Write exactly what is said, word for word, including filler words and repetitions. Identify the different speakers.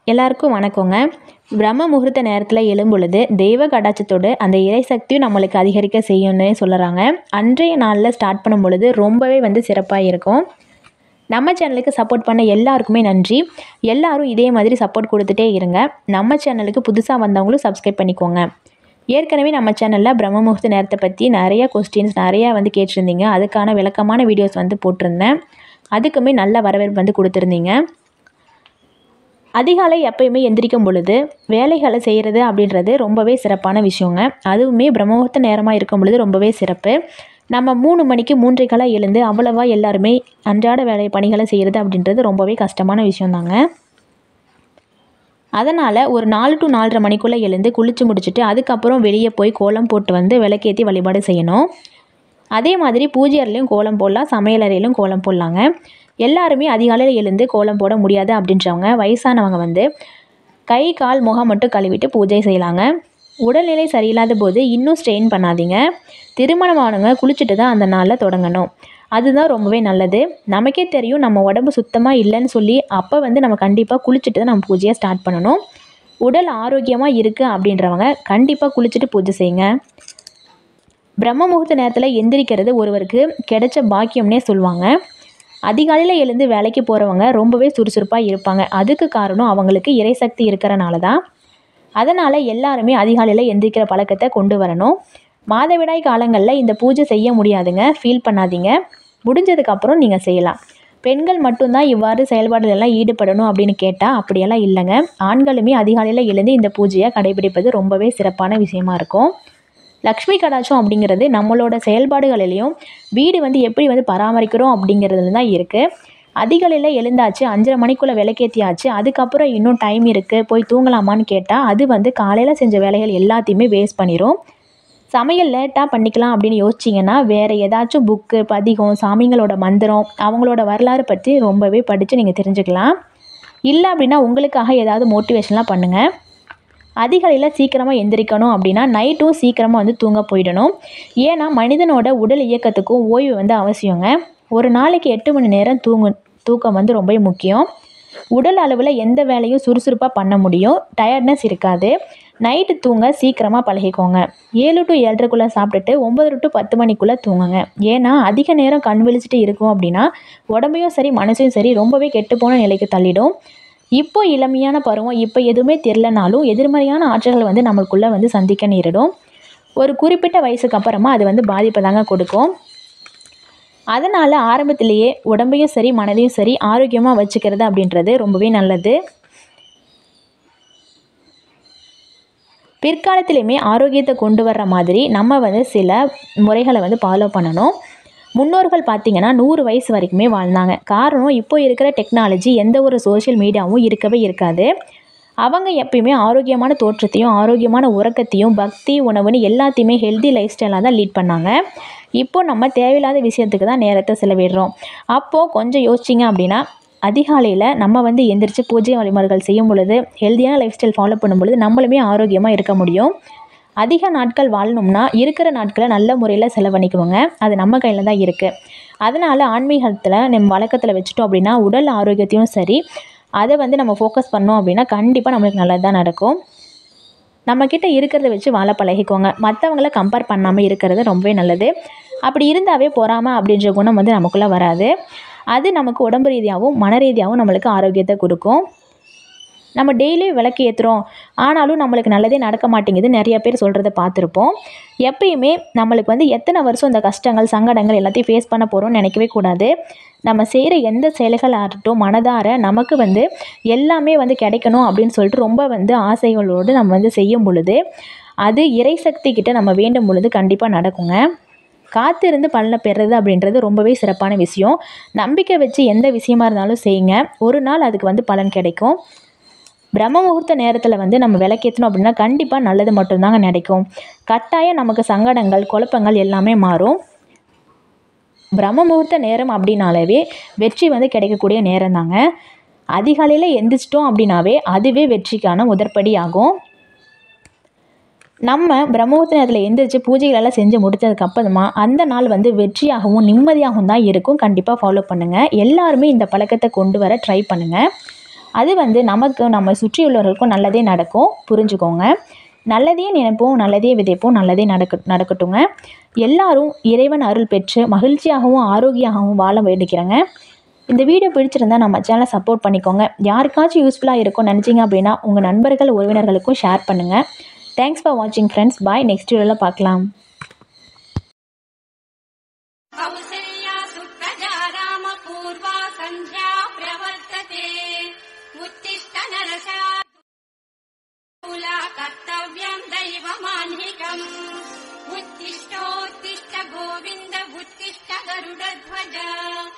Speaker 1: எல்லாருக்கும் வணக்கங்க. பிரம்ம முகூர்த்த நேரத்தில் எழும்பொழுது தெய்வ கடாட்சத்தோடு அந்த இறைசக்தியும் நம்மளுக்கு அதிகரிக்க செய்யும்னு சொல்லுறாங்க. அன்றைய நாளில் ஸ்டார்ட் பண்ணும் பொழுது ரொம்பவே வந்து சிறப்பாக இருக்கும். நம்ம சேனலுக்கு சப்போர்ட் பண்ண எல்லாருக்குமே நன்றி. எல்லாரும் இதே மாதிரி சப்போர்ட் கொடுத்துட்டே இருங்க. நம்ம சேனலுக்கு புதுசாக வந்தவங்களும் சப்ஸ்கிரைப் பண்ணிக்கோங்க. ஏற்கனவே நம்ம சேனலில் பிரம்ம முகூர்த்த நேரத்தை பற்றி நிறைய கொஸ்டின்ஸ் நிறையா வந்து கேட்டிருந்தீங்க. அதுக்கான விளக்கமான வீடியோஸ் வந்து போட்டிருந்தேன். அதுக்குமே நல்ல வரவேற்பு வந்து கொடுத்துருந்தீங்க. அதிகாலை எப்பயுமே எந்திரிக்கும் பொழுது வேலைகளை செய்கிறது அப்படின்றது ரொம்பவே சிறப்பான விஷயங்க. அதுவுமே பிரம்மமுகூர்த்த நேரமாக இருக்கும் பொழுது ரொம்பவே சிறப்பு. நம்ம மூணு மணிக்கு மூன்றைக்கெல்லாம் எழுந்து அவ்வளவா எல்லாருமே அன்றாட வேலை பணிகளை செய்கிறது அப்படின்றது ரொம்பவே கஷ்டமான விஷயந்தாங்க. அதனால் ஒரு நாலு டு நாலரை மணிக்குள்ளே எழுந்து குளித்து முடிச்சுட்டு அதுக்கப்புறம் வெளியே போய் கோலம் போட்டு வந்து விளக்கேற்றி வழிபாடு செய்யணும். அதே மாதிரி பூஜை அறையிலையும் கோலம் போடலாம், சமையல் அறையிலும் கோலம் போடலாங்க. எல்லாருமே அதிகாலையில் எழுந்து கோலம் போட முடியாது அப்படின்றவங்க வயசானவங்க வந்து கை கால் முகம் மட்டும் கழுவிட்டு பூஜை செய்யலாங்க. உடல்நிலை சரியில்லாத போது இன்னும் ஸ்ட்ரெயின் பண்ணாதீங்க. திருமணமானவங்க குளிச்சுட்டு தான் அந்த நாளில் தொடங்கணும். அதுதான் ரொம்பவே நல்லது. நமக்கே தெரியும் நம்ம உடம்பு சுத்தமாக இல்லைன்னு சொல்லி அப்போ வந்து நம்ம கண்டிப்பாக குளிச்சுட்டு தான் நம்ம பூஜையை ஸ்டார்ட் பண்ணணும். உடல் ஆரோக்கியமாக இருக்குது அப்படின்றவங்க கண்டிப்பாக குளிச்சுட்டு பூஜை செய்யுங்க. பிரம்ம முகூர்த்த நேரத்தில் எந்திரிக்கிறது ஒருவருக்கு கிடைச்ச பாக்கியம்னே சொல்லுவாங்க. அதிகாலையில் எழுந்து வேலைக்கு போகிறவங்க ரொம்பவே சுறுசுறுப்பாக இருப்பாங்க. அதுக்கு காரணம் அவங்களுக்கு இறைசக்தி இருக்கிறனால தான். அதனால் எல்லாருமே அதிகாலையில் எந்திரிக்கிற பழக்கத்தை கொண்டு வரணும். மாதவிடாய் காலங்களில் இந்த பூஜை செய்ய முடியாதுங்க, ஃபீல் பண்ணாதீங்க. முடிஞ்சதுக்கப்புறம் நீங்கள் செய்யலாம். பெண்கள் மட்டும்தான் இவ்வாறு செயல்பாடுகளெல்லாம் ஈடுபடணும் அப்படின்னு கேட்டால் அப்படியெல்லாம் இல்லைங்க. ஆண்களுமே அதிகாலையில் எழுந்து இந்த பூஜையை கடைபிடிப்பது ரொம்பவே சிறப்பான விஷயமா இருக்கும். லக்ஷ்மி கடாட்சம் அப்படிங்கிறது நம்மளோட செயல்பாடுகளிலையும் வீடு வந்து எப்படி வந்து பராமரிக்கிறோம் அப்படிங்கிறதுல தான் இருக்குது. அதிகாலையில் எழுந்தாச்சு, அஞ்சரை மணிக்குள்ளே விளக்கேற்றியாச்சு, அதுக்கப்புறம் இன்னும் டைம் இருக்குது போய் தூங்கலாமான்னு கேட்டால் அது வந்து காலையில் செஞ்ச வேலைகள் எல்லாத்தையுமே வேஸ்ட் பண்ணிடும். சமையல் லேட்டாக பண்ணிக்கலாம் அப்படின்னு யோசிச்சிங்கன்னா வேறு ஏதாச்சும் புக்கு, பதிகம், சாமிங்களோட மந்திரம், அவங்களோட வரலாறு பற்றி ரொம்பவே படித்து நீங்கள் தெரிஞ்சுக்கலாம். இல்லை அப்படின்னா உங்களுக்காக ஏதாவது மோட்டிவேஷன்லாம் பண்ணுங்கள். அதிகாலையில் சீக்கிரமாக எந்திரிக்கணும் அப்படின்னா நைட்டும் சீக்கிரமாக வந்து தூங்க போயிடணும். ஏன்னா மனிதனோட உடல் இயக்கத்துக்கும் ஓய்வு வந்து அவசியங்க. ஒரு நாளைக்கு எட்டு மணி நேரம் தூங்கு தூக்கம் வந்து ரொம்ப முக்கியம். உடல் அளவில் எந்த வேலையும் சுறுசுறுப்பாக பண்ண முடியும், டயர்ட்னஸ் இருக்காது. நைட்டு தூங்க சீக்கிரமாக பழகிக்கோங்க. ஏழு டு ஏழரைக்குள்ளே சாப்பிட்டுட்டு ஒம்பது டு பத்து மணிக்குள்ளே தூங்குங்க. ஏன்னா அதிக நேரம் கண் விழிச்சிட்டு இருக்கும் அப்படின்னா உடம்பையும் சரி மனசையும் சரி ரொம்பவே கெட்டுப்போன நிலைக்கு தள்ளிடும். இப்போ இளமையான பருவம், இப்போ எதுவுமே தெரிலனாலும் எதிர்மறையான ஆற்றல்கள் வந்து நம்மளுக்குள்ளே வந்து சந்திக்க நேரிடும். ஒரு குறிப்பிட்ட வயசுக்கு அப்புறமா அது வந்து பாதிப்பை தாங்க கொடுக்கும். அதனால் ஆரம்பத்திலேயே உடம்பையும் சரி மனதையும் சரி ஆரோக்கியமாக வச்சுக்கிறது அப்படின்றது ரொம்பவே நல்லது. பிற்காலத்திலையுமே ஆரோக்கியத்தை கொண்டு வர்ற மாதிரி நம்ம வந்து சில முறைகளை வந்து ஃபாலோ பண்ணணும். முன்னோர்கள் பார்த்திங்கன்னா நூறு வயசு வரைக்குமே வாழ்ந்தாங்க. காரணம் இப்போ இருக்கிற டெக்னாலஜி எந்த ஒரு சோஷியல் மீடியாவும் இருக்கவே இருக்காது. அவங்க எப்பயுமே ஆரோக்கியமான தோற்றத்தையும் ஆரோக்கியமான உறக்கத்தையும் பக்தி உணவுன்னு எல்லாத்தையுமே ஹெல்தி லைஃப் ஸ்டைலாக தான் லீட் பண்ணாங்க. இப்போது நம்ம தேவையில்லாத விஷயத்துக்கு தான் நேரத்தை செலவிடுறோம். அப்போது கொஞ்சம் யோசிச்சிங்க அப்படின்னா அதிகாலையில் நம்ம வந்து எந்திரிச்சு பூஜை வழிமுறைகள் செய்யும் பொழுது ஹெல்த்தியான லைஃப் ஸ்டைல் ஃபாலோ பண்ணும் பொழுது நம்மளுமே ஆரோக்கியமாக இருக்க முடியும். அதிக நாட்கள் வாழணும்னா இருக்கிற நாட்களை நல்ல முறையில் செலவழிக்கணுங்க. அது நம்ம கையில் தான் இருக்குது. அதனால் ஆன்மீகத்தில் நம்ம வழக்கத்தில் வச்சுட்டோம் அப்படின்னா உடல் ஆரோக்கியத்தையும் சரி அதை வந்து நம்ம ஃபோக்கஸ் பண்ணோம் அப்படின்னா கண்டிப்பாக நம்மளுக்கு நல்லது தான் நடக்கும். நம்மக்கிட்ட இருக்கிறத வச்சு வாழ பழகிக்கோங்க. மற்றவங்கள கம்பேர் பண்ணாமல் இருக்கிறது ரொம்பவே நல்லது. அப்படி இருந்தாவே பொறாமல் அப்படின்ற குணம் வந்து நமக்குள்ளே வராது. அது நமக்கு உடம்பு ரீதியாகவும் மன ரீதியாகவும் நம்மளுக்கு ஆரோக்கியத்தை கொடுக்கும். நம்ம டெய்லியும் விளக்கு ஏற்றுறோம், ஆனாலும் நம்மளுக்கு நல்லதே நடக்க மாட்டேங்குது நிறைய பேர் சொல்கிறத பார்த்துருப்போம். எப்பயுமே நம்மளுக்கு வந்து எத்தனை வருஷம் இந்த கஷ்டங்கள் சங்கடங்கள் எல்லாத்தையும் ஃபேஸ் பண்ண போகிறோம்னு நினைக்கவே கூடாது. நம்ம செய்கிற எந்த செயல்கள் ஆகட்டும் மனதார நமக்கு வந்து எல்லாமே வந்து கிடைக்கணும் அப்படின்னு சொல்லிட்டு ரொம்ப வந்து ஆசைகளோடு நம்ம வந்து செய்யும் பொழுது அது இறைசக்தி கிட்ட நம்ம வேண்டும் பொழுது கண்டிப்பாக நடக்குங்க. காத்திருந்து பலனை பெறுறது அப்படின்றது ரொம்பவே சிறப்பான விஷயம். நம்பிக்கை வச்சு எந்த விஷயமா இருந்தாலும் செய்யுங்க, ஒரு நாள் அதுக்கு வந்து பலன் கிடைக்கும். பிரம்ம முகூர்த்த நேரத்தில் வந்து நம்ம விளக்கேற்றணும் அப்படின்னா கண்டிப்பாக நல்லது மட்டும்தாங்க நடக்கும். கட்டாயம் நமக்கு சங்கடங்கள் குழப்பங்கள் எல்லாமே மாறும். பிரம்ம முகூர்த்த நேரம் அப்படின்னாலே வெற்றி வந்து கிடைக்கக்கூடிய நேரம் தாங்க. அதிகாலையில் எந்திரிச்சிட்டோம் அப்படின்னாவே அதுவே வெற்றிக்கான முதற்படி ஆகும். நம்ம பிரம்ம முகூர்த்த நேரத்தில் எந்திரிச்சு பூஜைகளெல்லாம் செஞ்சு முடித்ததுக்கப்புறமா அந்த நாள் வந்து வெற்றியாகவும் நிம்மதியாகவும் தான் இருக்கும். கண்டிப்பாக ஃபாலோ பண்ணுங்கள். எல்லாருமே இந்த பழக்கத்தை கொண்டு வர ட்ரை பண்ணுங்கள். அது வந்து நமக்கு நம்ம சுற்றியுள்ளவர்களுக்கும் நல்லதே நடக்கும். புரிஞ்சுக்கோங்க. நல்லதே நினைப்போம், நல்லதே விதைப்போம், நல்லதே நடக்க நடக்கட்டுங்க. எல்லாரும் இறைவன் அருள் பெற்று மகிழ்ச்சியாகவும் ஆரோக்கியமாகவும் வாழ வேண்டிக்கிறேங்க. இந்த வீடியோ பிடிச்சிருந்தா நம்ம சேனலை சப்போர்ட் பண்ணிக்கோங்க. யாருக்காச்சும் யூஸ்ஃபுல்லாக இருக்கும்னு நினச்சிங்க அப்படின்னா உங்கள் நண்பர்கள் உறவினர்களுக்கும் ஷேர் பண்ணுங்கள். தேங்க்ஸ் ஃபார் வாட்சிங் ஃப்ரெண்ட்ஸ். பாய். நெக்ஸ்ட் வீடியோவில் பார்க்கலாம்.
Speaker 2: कर्तव्यं दैवमान्हिकम् उत्तिष्ठोत्तिष्ठ गोविन्द उत्तिष्ठ गरुडध्वज।